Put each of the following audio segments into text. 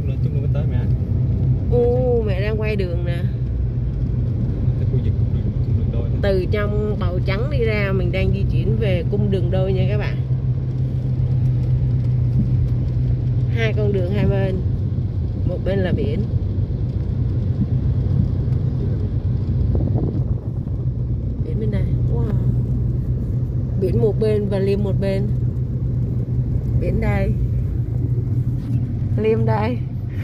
chút nữa mới tới mẹ. Ô, mẹ đang quay đường nè. Cái khu vực cung đường đôi. Từ trong Bầu Trắng đi ra, mình đang di chuyển về cung đường đôi nha các bạn. Hai con đường hai bên, một bên là biển. Biển bên đây, wow. Biển một bên và Liêm một bên. Biển đây, Liêm đây.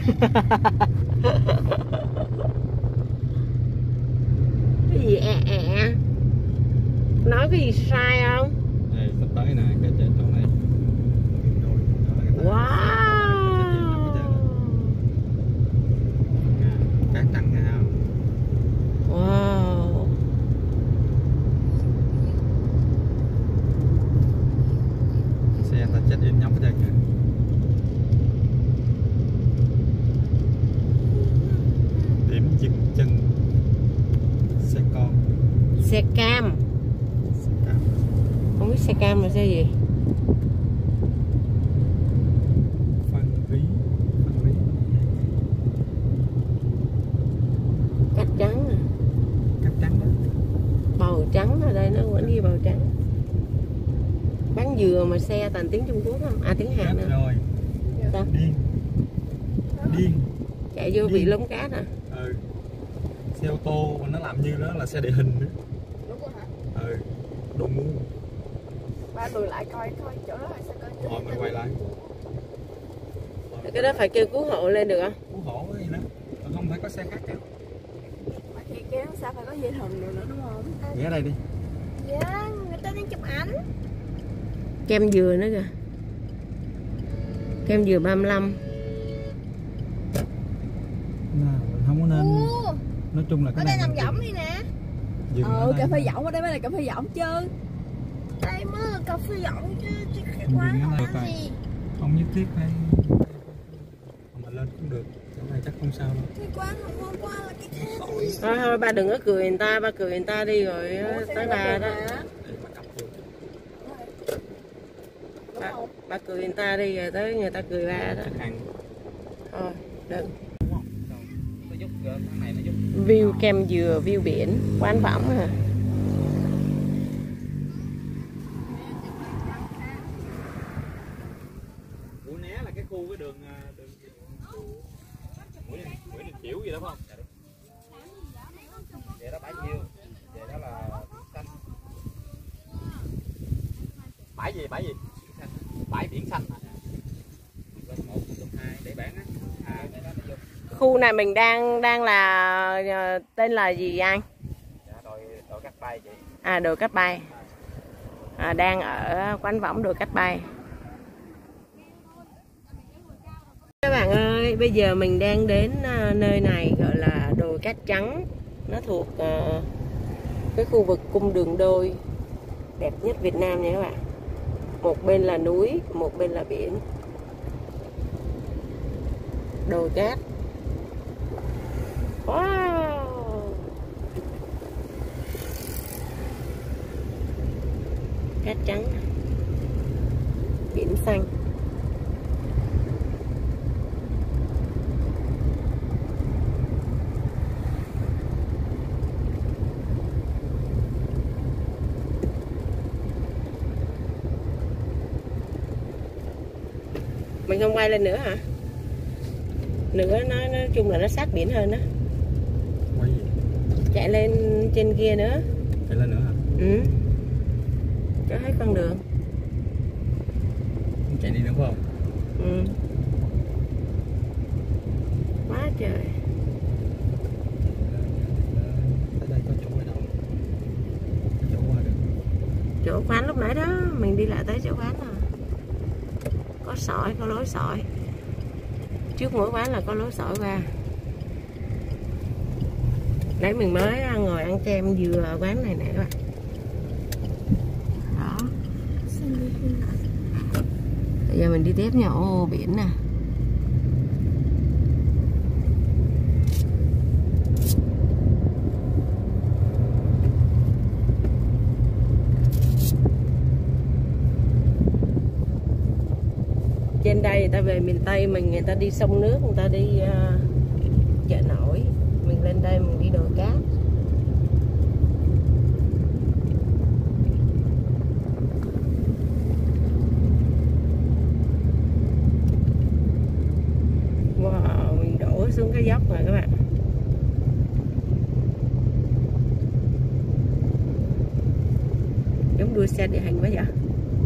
Cái gì nói cái gì sai không? Đây sắp tới nè, cái trên chỗ này. Wow. Cát trắng nha không? Wow. Xe người ta chết in nhóc hết trơn kìa. Điểm dừng chân xe con. Xe cam. Không biết xe cam là xe gì? Phan Rí. Cát trắng nè. Cát trắng đó. Bầu trắng ở đây nó vẫn ghi bầu trắng. Bán dừa mà xe toàn tiếng Trung Quốc không? À tiếng Hàn nữa. Rồi. Sao? Điên. Chạy vô bị lống cát à? Ừ. Xe ô tô mà nó làm như đó là xe địa hình nữa. Đúng rồi hả? Ừ. Đồ ngu. Ba lùi lại coi chỗ đó là sao coi. Thôi mình quay lại. Cái đó phải kêu cứu hộ lên được không? Cứu hộ cái gì đó. Không phải có xe khác đâu. Mà khi kéo sao phải có dây thừng rồi nữa đúng không? Ghé đây đi. Dạ, người ta đang chụp ảnh. Kem dừa nữa kìa. Kem dừa 35. Mình không có nên. Nói chung là cái ở đây này nằm võng đi nè. Cà phê võng ở đây mới là cà phê võng chứ. Đây mới là cà phê võng chứ cái quán không gì. Không nhất thiết phải mà lên cũng được. Chỗ này chắc không sao đâu. Cái quán hôm qua là cái khác. Thôi ba đừng có cười người ta, ba cười người ta đi rồi tới bà đó. Ba cười người ta đi rồi tới người ta cười ba đó. Thôi đừng. View kem dừa, view biển, quán võng hả? Mũi Né là cái khu cái đường Mũi Đình Chiểu gì đó phải không? Vậy đó bãi nhiêu? Vậy đó là xanh. Bãi gì? Bãi biển xanh hả? Bên 1, bên 2 để bản á. Khu này mình đang là tên là gì anh? Dạ, đồi Cát Bay chị. À đồi Cát Bay. Đang ở quán võng đồi Cát Bay. Các bạn ơi, bây giờ mình đang đến nơi này gọi là đồi Cát Trắng. Nó thuộc cái khu vực cung đường đôi đẹp nhất Việt Nam nha các bạn. Một bên là núi, một bên là biển. Đồi cát. Wow. Cát trắng, biển xanh. Mình không quay lên nữa hả? Nữa nói chung là nó sát biển hơn đó. Chạy lên trên kia nữa. Chạy lên nữa hả? Ừ. Cho hết con đường. Chạy đi nữa phải không? Ừ. Quá trời. Ở đây có chỗ ở đâu? Chỗ qua được. Chỗ quán lúc nãy đó mình đi lại tới chỗ quán rồi. Có sỏi, có lối sỏi. Trước mỗi quán là có lối sỏi qua. Đấy mình mới ngồi ăn kem dừa ở quán này nè các bạn. Đó. Bây giờ mình đi tiếp nha. Ô biển nè. Trên đây người ta về miền Tây mình, người ta đi sông nước, người ta đi chợ nổi, mình lên đây mình đi đồi cát. Wow, mình đổ xuống cái dốc rồi các bạn. Giống đua xe địa hình quá vậy.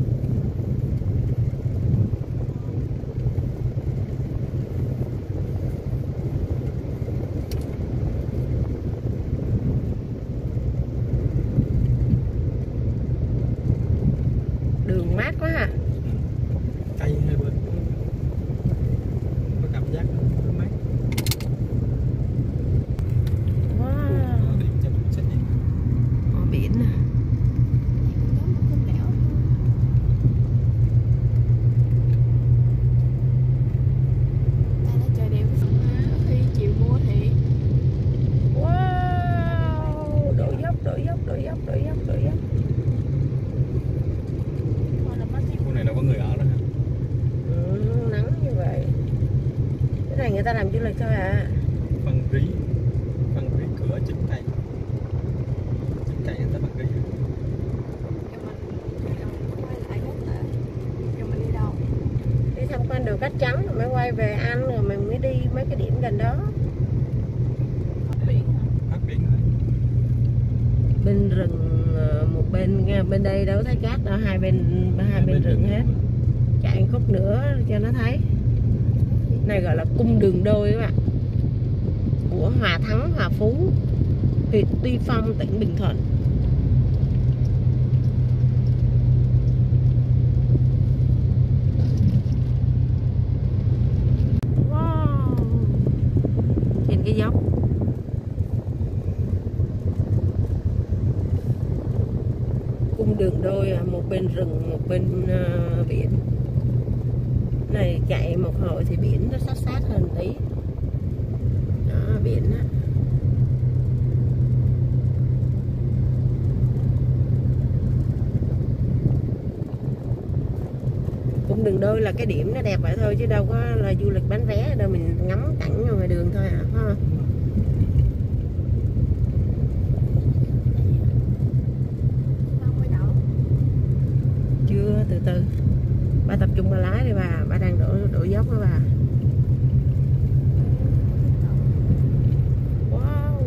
Đường mát quá ha. Cây hai bên có cảm giác nó mát. Wow. Điện cho mình xét nghiệm. Biển nè. Wow, đổ dốc. Khu này đâu có người ở đâu ha. Nắng như vậy. Cái này người ta làm du lịch thôi à. Phân rí cửa chính tay người ta phân rí. Đi tham quan đồi cát trắng rồi mới quay về ăn, rồi mình mới đi mấy cái điểm gần đó. Phát biển rồi. Bên rừng một bên đây đâu thấy cát đâu, hai bên rừng hết. Chạy khúc nữa cho nó thấy. Này gọi là cung đường đôi các bạn, của Hòa Thắng, Hòa Phú, huyện Tuy Phong, tỉnh Bình Thuận. Wow. Trên cái dốc. Cung đường đôi, một bên rừng, một bên biển. Này chạy một hồi thì biển nó sát hơn tí. Đó, biển á. Cung đường đôi là cái điểm nó đẹp vậy thôi, chứ đâu có là du lịch bán vé đâu, mình ngắm cảnh ở ngoài đường thôi à, phải không? Chưa, từ từ. Bà tập trung bà lái đi bà đang đổ dốc đó bà. Wow.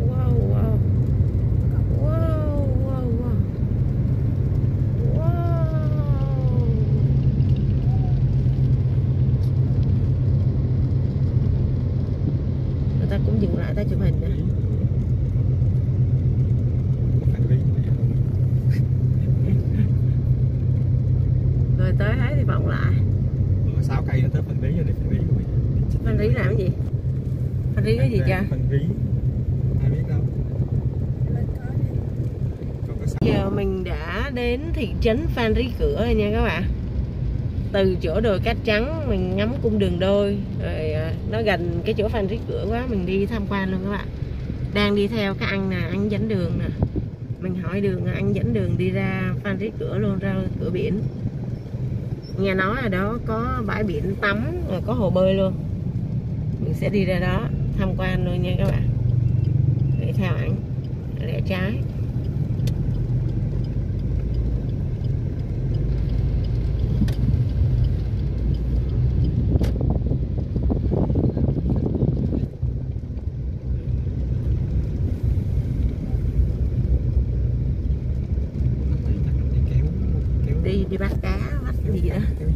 Người ta cũng dừng lại ta chụp hình nè. Rồi tới thấy thì vòng lại. 6 cây nữa tới Phan Rí rồi, đi Phan Rí rồi. Phan Rí làm cái gì? Phan Rí cái gì cha? Phan Rí ai biết đâu. Giờ mình đã đến thị trấn Phan Rí Cửa rồi nha các bạn. Từ chỗ đồi cát trắng mình ngắm cung đường đôi, rồi nó gần cái chỗ Phan Rí Cửa quá, mình đi tham quan luôn các bạn. Đang đi theo cái anh nè, anh dẫn đường nè. Mình hỏi đường, anh dẫn đường đi ra Phan Rí Cửa luôn, ra cửa biển. Nghe nói ở đó có bãi biển tắm, rồi có hồ bơi luôn. Mình sẽ đi ra đó tham quan luôn nha các bạn. Để theo ảnh, rẽ trái. Đi bắt cá, bắt cái gì đó.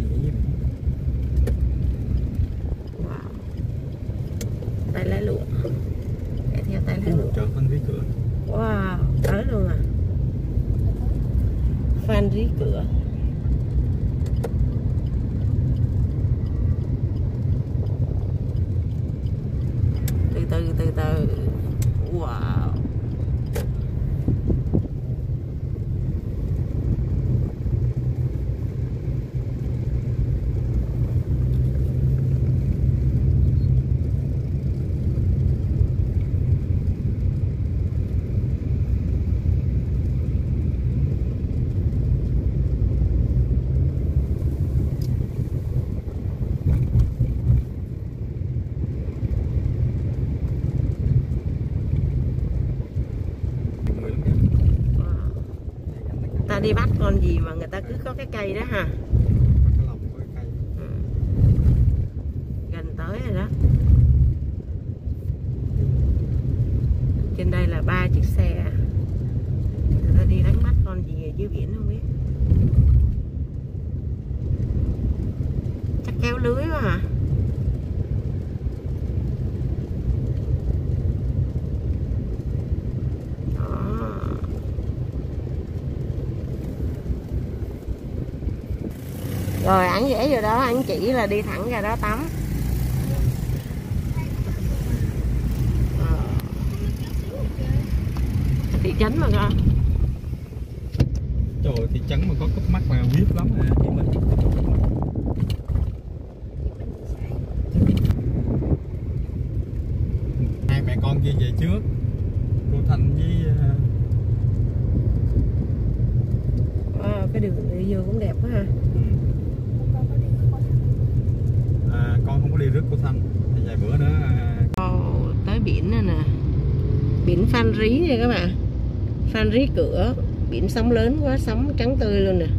Wow. Tay lái lụa. Để theo tay lái lụa. Chợ Phan Rí Cửa. Wow, tới luôn à. Phan Rí Cửa. Từ từ. Wow. đi bắt con gì mà người ta cứ có cái cây đó ha. Cái lồng của cái cây. Gần tới rồi đó. Trên đây là 3 chiếc xe. Người ta đi đánh bắt con gì ở dưới biển không biết. Chắc kéo lưới quá hả? Rồi anh vẽ vô đó, anh chỉ là đi thẳng ra đó tắm. Thị trấn mà con. Trời, thị trấn mà có cúp mắt là biết lắm nè chị Minh. Hai mẹ con kia về trước. Cô Thanh với cái đường đi vô cũng đẹp quá ha. con không có đi rước cô Thanh. Vài bữa nữa tới biển này nè. Biển Phan Rí nha các bạn. Phan Rí Cửa. Biển sóng lớn quá, sóng trắng tươi luôn nè.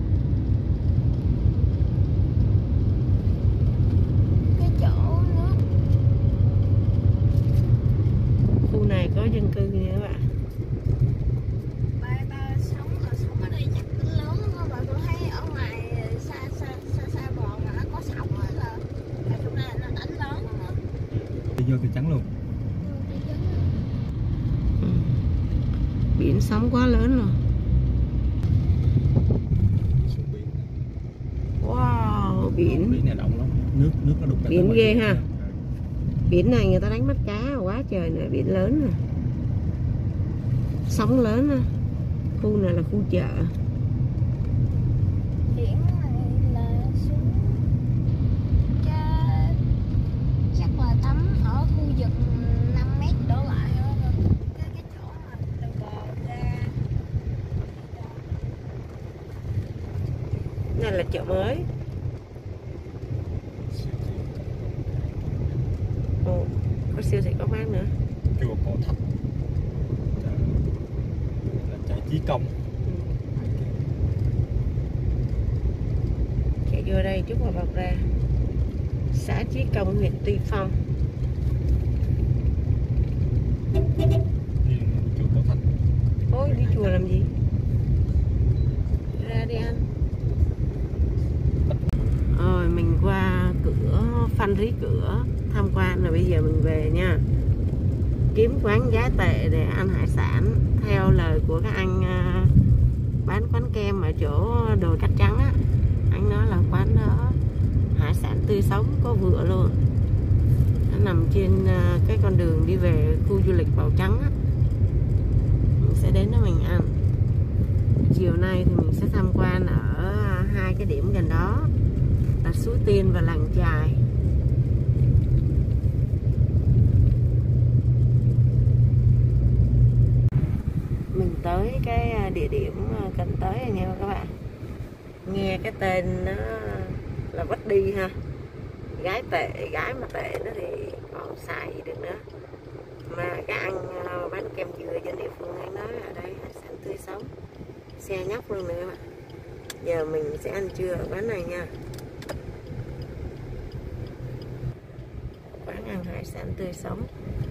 Cái chỗ nước. Khu này có dân cư nha các bạn. Ba sống ở đây chắc lớn lắm mà tôi thấy ở ngoài xa bờ mà nó có sóng á là chỗ này nó đánh lớn lắm. đi vô thị trấn luôn. Biển sóng quá lớn rồi. Wow, biển này động lắm. Nước nó đục. Biển ghê ha. Biển này người ta đánh bắt cá quá trời nè, biển lớn nè. Sóng lớn nè. Khu này là khu chợ. Biển này là xuống chắc là tắm ở khu vực 5 mét đổ lại đó. Cái chỗ mà từ bờ ra. Đây là chợ mới. Ồ, có siêu thị có bán nữa. Chùa Cổ Thạch. Là chợ Chí Công. Chạy vô đây chút mà bọc ra. Xã Chí Công, huyện Tuy Phong. Chùa Cổ Thạch. Ôi, đi chùa làm gì? Ra đi ăn. Rồi mình qua cửa Phan Rí Cửa tham quan rồi, bây giờ mình về nha. Kiếm quán giá tệ để ăn hải sản. Theo lời của các anh bán quán kem ở chỗ đồi Cát Trắng á, anh nói là quán đó hải sản tươi sống, có vựa luôn. Nó nằm trên cái con đường đi về khu du lịch Bào Trắng á. Mình sẽ đến đó mình ăn. Chiều nay thì mình sẽ tham quan ở hai cái điểm gần đó là Suối Tiên và Làng Chài. Mình tới cái địa điểm cần tới rồi nha các bạn. Nghe cái tên nó là Vắt Đi ha. Gái tệ, gái mà tệ nó thì còn xài gì được nữa. Mà các anh bán kem dừa trên địa phương anh nói ở đây hải sản tươi sống. Xe nhóc luôn nè các bạn. Giờ mình sẽ ăn trưa ở quán này nha. Quán ăn hải sản tươi sống.